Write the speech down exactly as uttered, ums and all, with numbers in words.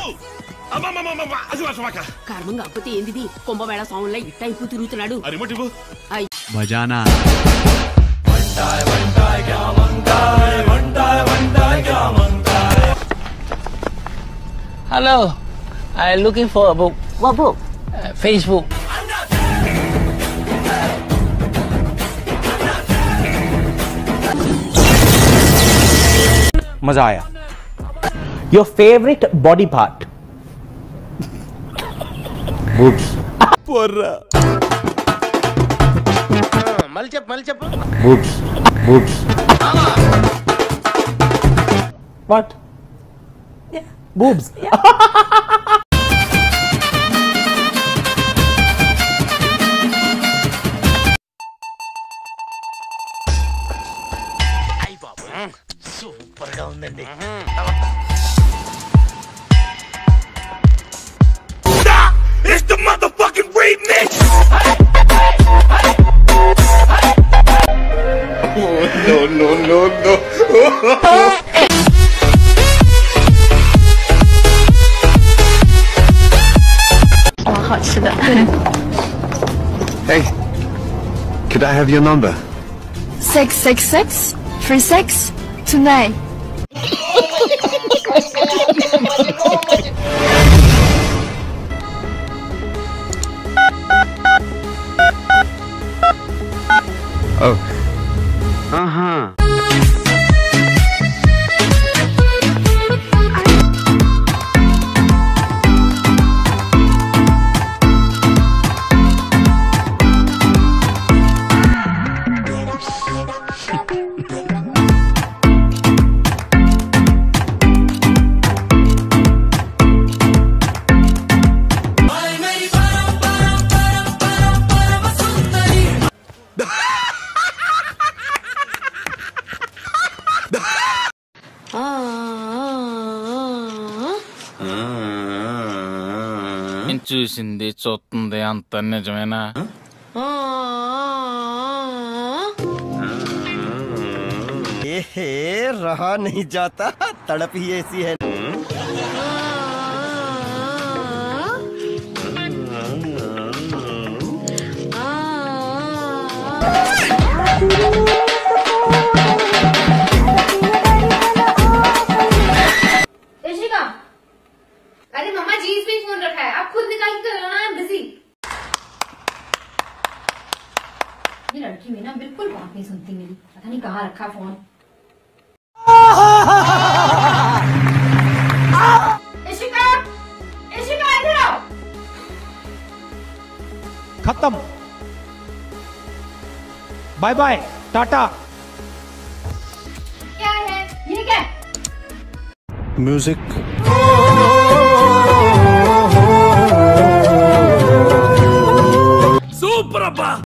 కర్మం కాకపోతే ఏంది కుంభమేళ స్వాముల ఇట్ట అయిపో తిరుగుతున్నాడు భజానా Hello, I'm looking for a book. What book? Uh, Facebook. मजा आया. Your favorite body part? Boobs. porra మళ్ళీ చెప్పు మళ్ళీ చెప్పు. Boobs. Boobs. What? Yeah. Boobs. Yeah. అయ్య బాబు సూపర్ గా ఉందండి. It's the motherfucking remix. Oh, no no no no. Hey, could I have your number? Six six six three six two nine. Oh. Uh-huh. చూసింది చూస్తుంది అంత నిజమేనా? ఏ రహా नहीं जाता तड़प ही ऐसी है. अरे मम्मा जी पे फोन रखा है, आप खुद निकाल के लो ना, बिजी. ये लड़की में ना बिल्कुल बात नहीं सुनती मेरी, पता नहीं कहाँ रखा फोन. इशिका, इशिका इधर आओ. खत्म. Bye bye, tata. क्या है ये? क्या Music. Super,